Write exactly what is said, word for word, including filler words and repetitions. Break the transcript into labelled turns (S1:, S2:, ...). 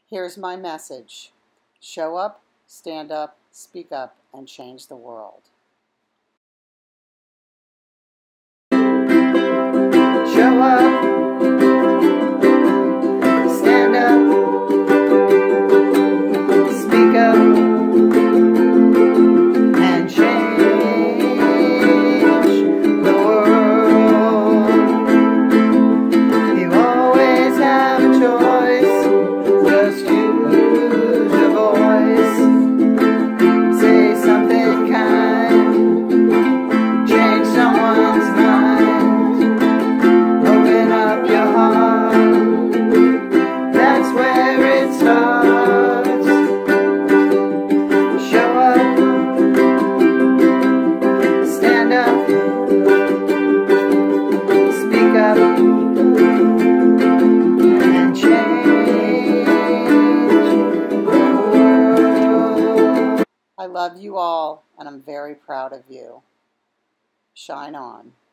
S1: Here's my message. Show up, stand up, speak up, and change the world. Show up, stand up, speak up, and change the world. You always have a choice, just use your voice. Say something kind, change someone's mind. Open up your heart, that's where it starts. Show up, stand up, speak up, and change the world. I love you all, and I'm very proud of you. Shine on.